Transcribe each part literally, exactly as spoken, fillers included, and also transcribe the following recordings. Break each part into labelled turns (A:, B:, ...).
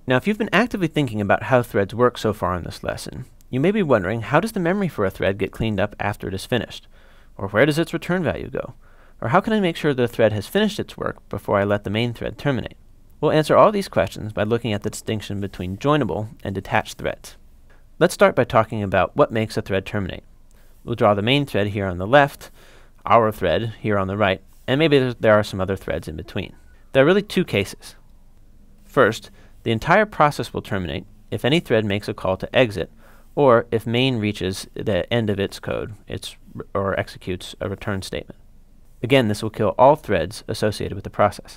A: Now, if you've been actively thinking about how threads work so far in this lesson, you may be wondering, how does the memory for a thread get cleaned up after it is finished? Or where does its return value go? Or how can I make sure the thread has finished its work before I let the main thread terminate? We'll answer all these questions by looking at the distinction between joinable and detached threads. Let's start by talking about what makes a thread terminate. We'll draw the main thread here on the left, our thread here on the right, and maybe there are some other threads in between. There are really two cases. First, the entire process will terminate if any thread makes a call to exit, or if main reaches the end of its code its, or executes a return statement. Again, this will kill all threads associated with the process.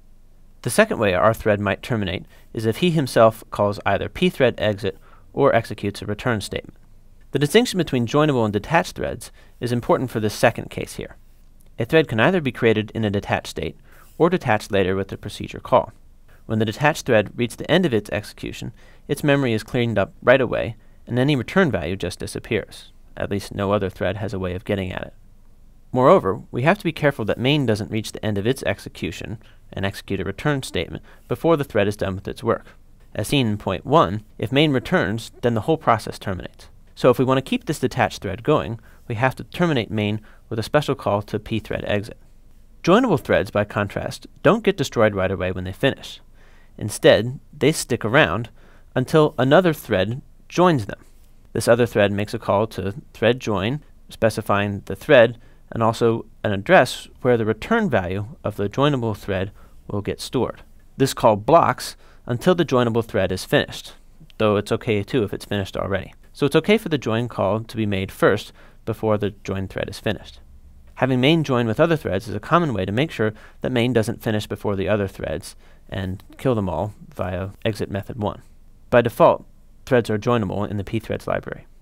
A: The second way our thread might terminate is if he himself calls either pthread exit or executes a return statement. The distinction between joinable and detached threads is important for this second case here. A thread can either be created in a detached state or detached later with the procedure call. When the detached thread reaches the end of its execution, its memory is cleaned up right away, and any return value just disappears. At least no other thread has a way of getting at it. Moreover, we have to be careful that main doesn't reach the end of its execution and execute a return statement before the thread is done with its work. As seen in point one, if main returns, then the whole process terminates. So if we want to keep this detached thread going, we have to terminate main with a special call to pthread exit. Joinable threads, by contrast, don't get destroyed right away when they finish. Instead, they stick around until another thread joins them. This other thread makes a call to thread join, specifying the thread and also an address where the return value of the joinable thread will get stored. This call blocks until the joinable thread is finished, though it's okay too if it's finished already. So it's okay for the join call to be made first before the join thread is finished. Having main join with other threads is a common way to make sure that main doesn't finish before the other threads and kill them all via exit method one. By default, threads are joinable in the pthreads library.